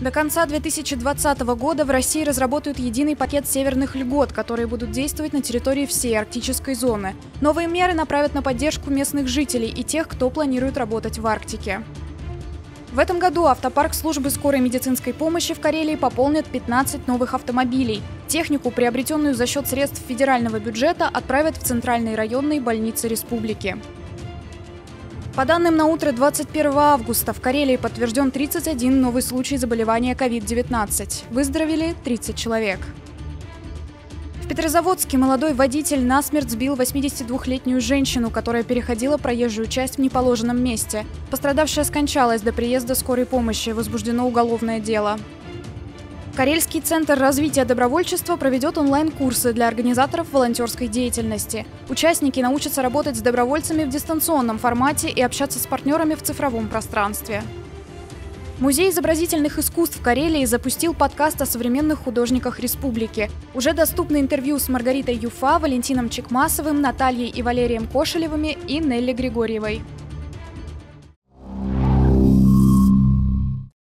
До конца 2020 года в России разработают единый пакет северных льгот, которые будут действовать на территории всей арктической зоны. Новые меры направят на поддержку местных жителей и тех, кто планирует работать в Арктике. В этом году автопарк службы скорой медицинской помощи в Карелии пополнит 15 новых автомобилей. Технику, приобретенную за счет средств федерального бюджета, отправят в центральные районные больницы республики. По данным на утро 21 августа в Карелии подтвержден 31 новый случай заболевания COVID-19. Выздоровели 30 человек. В Петрозаводске молодой водитель насмерть сбил 82-летнюю женщину, которая переходила проезжую часть в неположенном месте. Пострадавшая скончалась до приезда скорой помощи. Возбуждено уголовное дело. Карельский центр развития добровольчества проведет онлайн-курсы для организаторов волонтерской деятельности. Участники научатся работать с добровольцами в дистанционном формате и общаться с партнерами в цифровом пространстве. Музей изобразительных искусств Карелии запустил подкаст о современных художниках республики. Уже доступны интервью с Маргаритой Юфа, Валентином Чекмасовым, Натальей и Валерием Кошелевыми и Нелли Григорьевой.